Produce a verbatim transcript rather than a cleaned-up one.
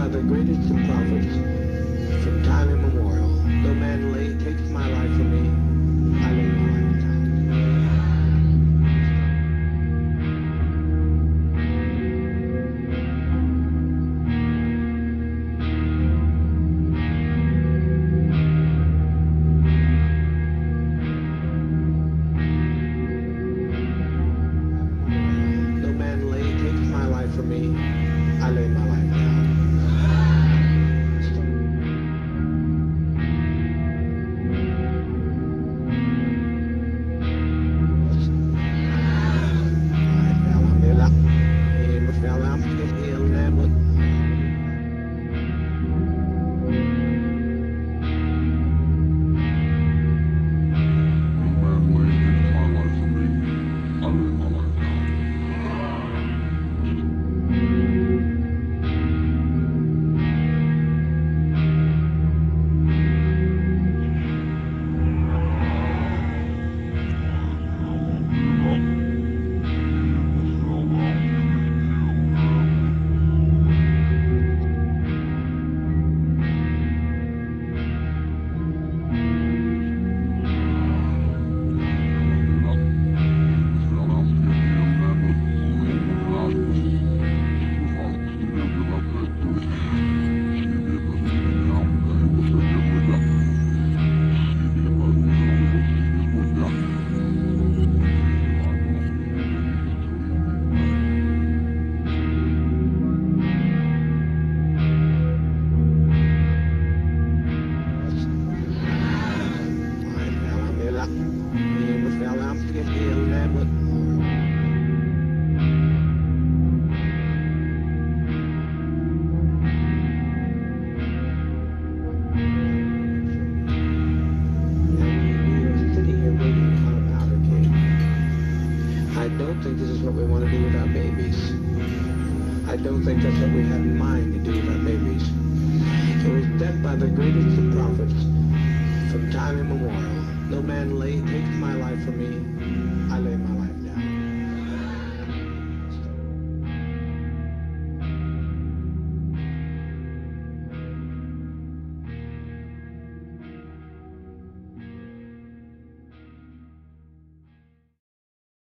by the greatest of prophets from time immemorial. No man lay, takes my life from me. I lay my life down. No man lay, takes my life from me. I lay my life down. I don't think this is what we want to do with our babies. I don't think that's what we have in mind to do with our babies. It was death by the greatest of prophets from time immemorial. No man lay, takes my life from me. I lay my